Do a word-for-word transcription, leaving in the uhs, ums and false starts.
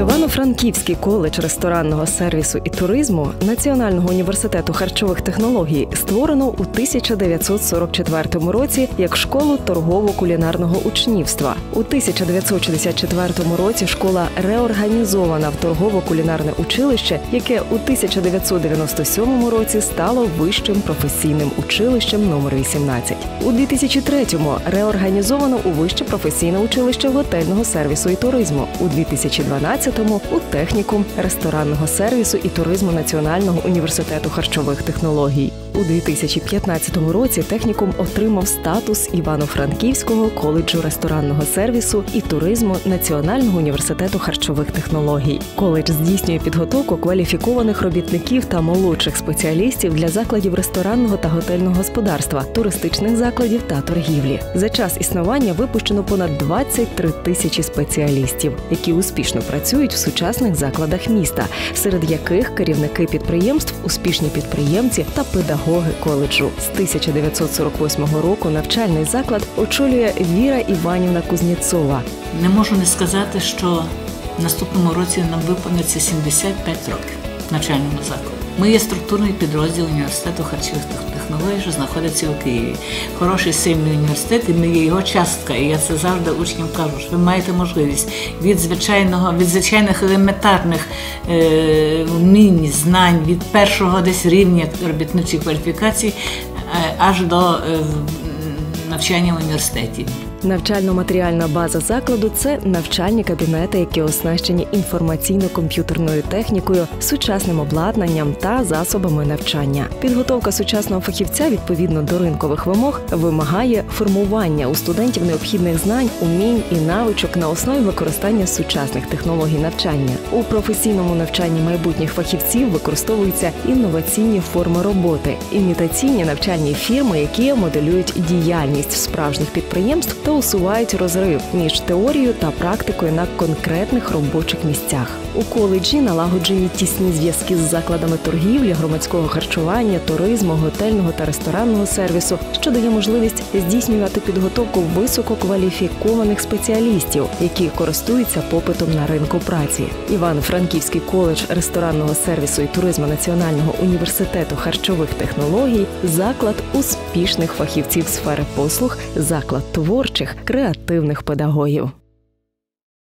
Івано-Франківський коледж ресторанного сервісу і туризму Національного університету харчових технологій створено у тисяча дев'ятсот сорок четвертому році як школу торгово-кулінарного учнівства. У тисяча дев'ятсот шістдесят четвертому році школа реорганізована в торгово-кулінарне училище, яке у тисяча дев'ятсот дев'яносто сьомому році стало Вищим професійним училищем номер вісімнадцять. У дві тисячі третьому реорганізовано у Вище професійне училище готельного сервісу і туризму. У дві тисячі дванадцятому у технікум ресторанного сервісу і туризму Національного університету харчових технологій. У дві тисячі п'ятнадцятому році технікум отримав статус Івано-Франківського коледжу ресторанного сервісу і туризму Національного університету харчових технологій. Коледж здійснює підготовку кваліфікованих робітників та молодших спеціалістів для закладів ресторанного та готельного господарства, туристичних закладів та торгівлі. За час існування випущено понад двадцять три тисячі спеціалістів, які успішно працюють в сучасних закладах міста, серед яких керівники підприємств, успішні підприємці та педагоги коледжу. З тисяча дев'ятсот сорок восьмого року навчальний заклад очолює Віра Іванівна Кузнєцова. Не можу не сказати, що в наступному році нам виповниться сімдесят п'ять років навчальному закладу. Ми є структурний підрозділ університету харчових технологій, що знаходиться у Києві. Хороший, сильний університет, і ми є його частка. І я це завжди учням кажу, що ви маєте можливість від звичайного, від звичайних елементарних е, вмінь, знань, від першого десь рівня робітничих кваліфікацій е, аж до е, навчання в університеті. Навчально-матеріальна база закладу – це навчальні кабінети, які оснащені інформаційно-комп'ютерною технікою, сучасним обладнанням та засобами навчання. Підготовка сучасного фахівця відповідно до ринкових вимог вимагає формування у студентів необхідних знань, умінь і навичок на основі використання сучасних технологій навчання. У професійному навчанні майбутніх фахівців використовуються інноваційні форми роботи, імітаційні навчальні фірми, які моделюють діяльність справжніх підприємств та усувають розрив між теорією та практикою на конкретних робочих місцях. У коледжі налагоджені тісні зв'язки з закладами торгівлі, громадського харчування, туризму, готельного та ресторанного сервісу, що дає можливість здійснювати підготовку висококваліфікованих спеціалістів, які користуються попитом на ринку праці. Івано-Франківський коледж ресторанного сервісу і туризму Національного університету харчових технологій – заклад успішних фахівців сфери послуг, заклад творчих, креативних педагогів.